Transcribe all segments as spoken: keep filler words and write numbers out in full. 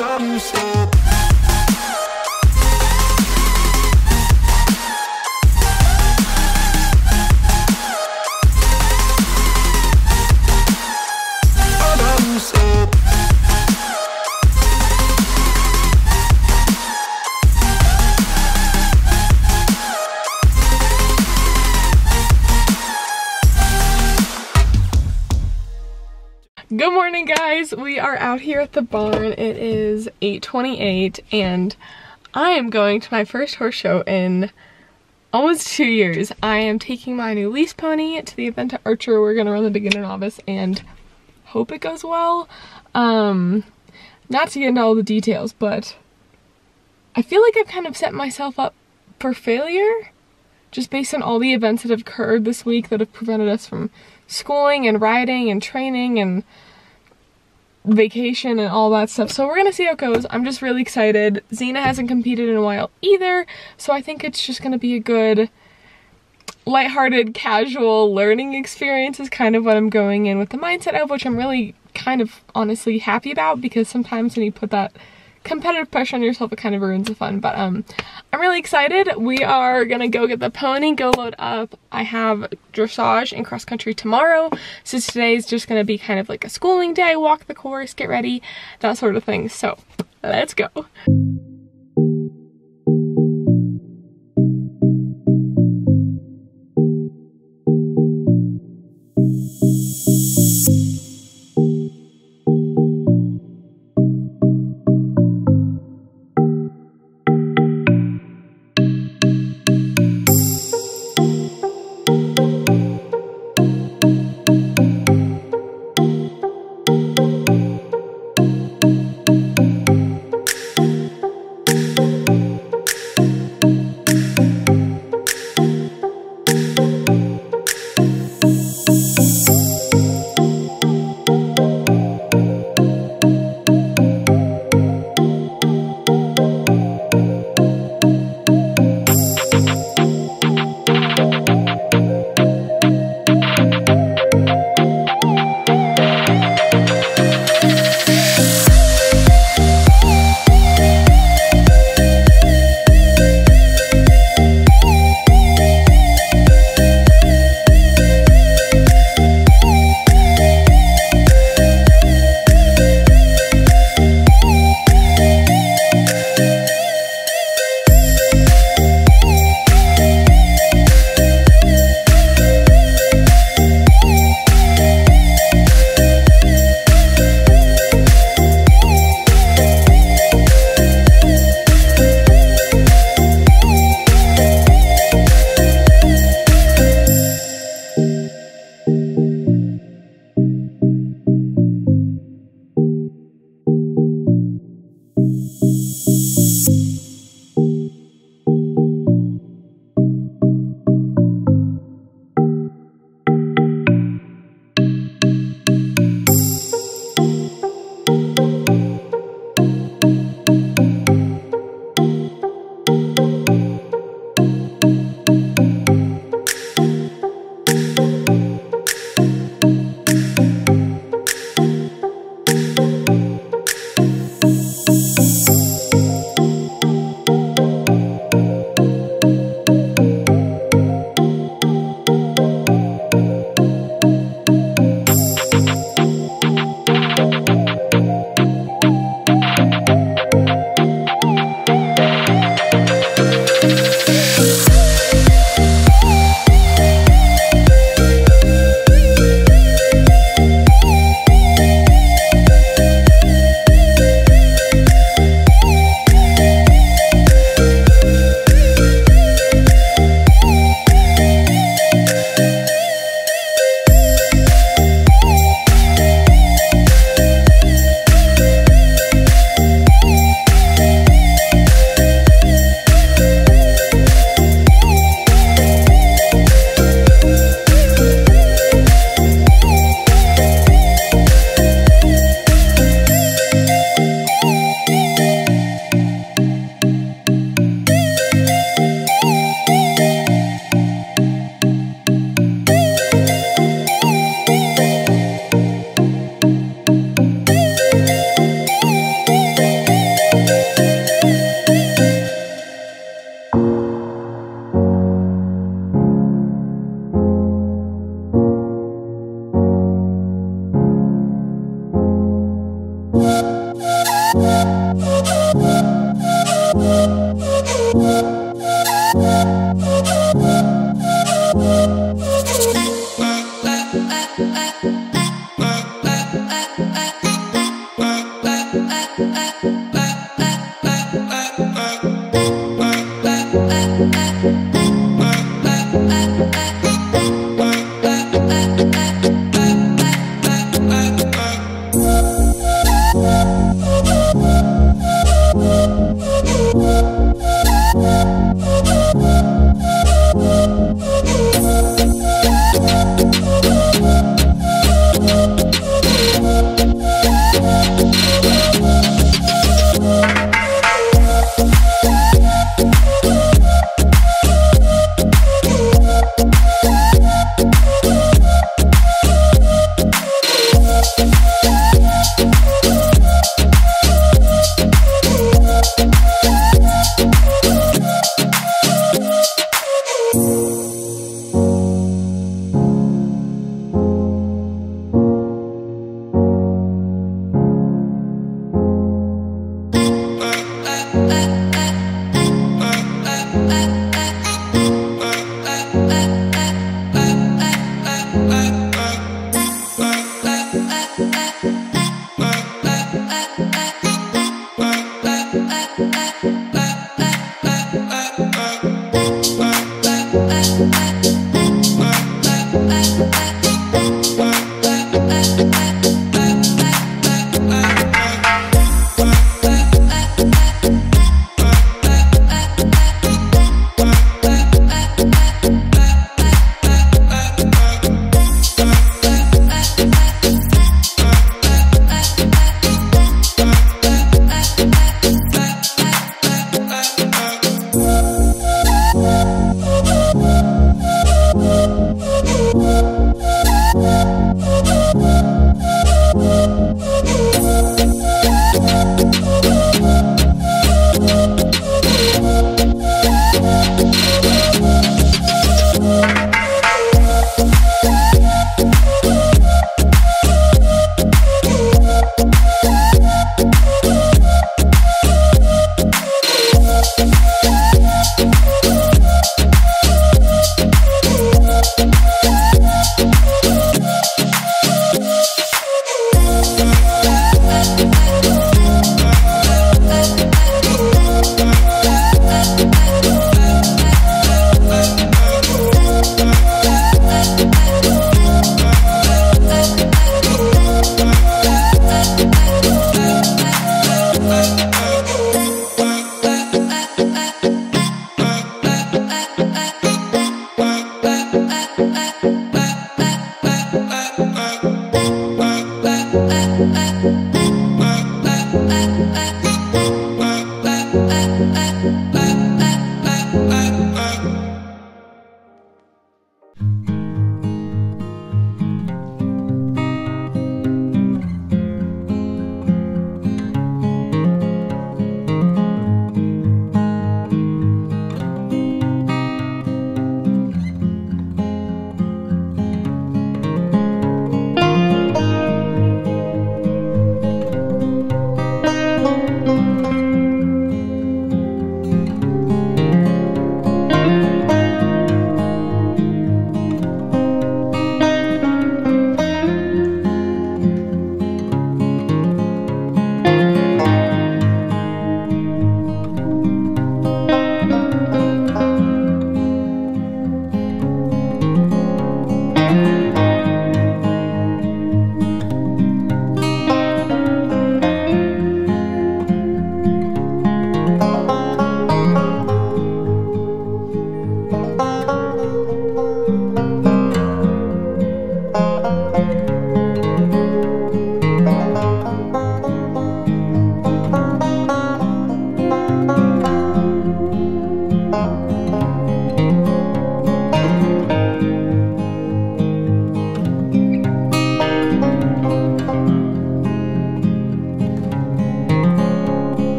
Good morning, guys. We are out here at the barn. It is eight twenty-eight and I am going to my first horse show in almost two years. I am taking my new lease pony to the event at Archer. We're gonna run the beginner novice and hope it goes well. Um, not to get into all the details, but I feel like I've kind of set myself up for failure just based on all the events that have occurred this week that have prevented us from schooling and riding and training and vacation and all that stuff. So we're gonna see how it goes. I'm just really excited. Zena hasn't competed in a while either, so I think it's just gonna be a good lighthearted, casual learning experience is kind of what I'm going in with the mindset of, which I'm really kind of honestly happy about, because sometimes when you put that competitive pressure on yourself, it kind of ruins the fun. But um I'm really excited. We are gonna go get the pony, go load up. I have dressage and cross country tomorrow, so today is just gonna be kind of like a schooling day, walk the course, get ready, that sort of thing. So let's go.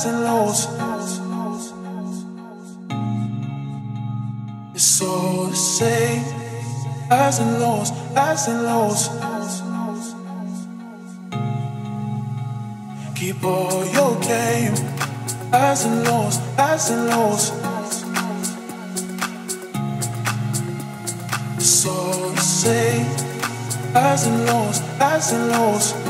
and lows. It's all the same. Highs and lows, highs and lows. Keep all your game. Highs and lows, highs and lows. It's all the same. Highs and lows, highs and lows.